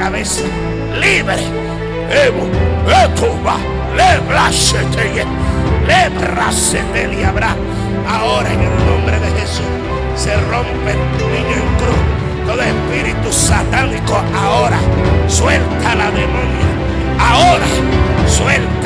cabeza, libre. Evo, etuba, lebrasete, lebrasete, habrá. Ahora en el nombre de Jesús se rompe el niño en cruz. Todo espíritu satánico ahora suelta la demonia. Ahora suelta.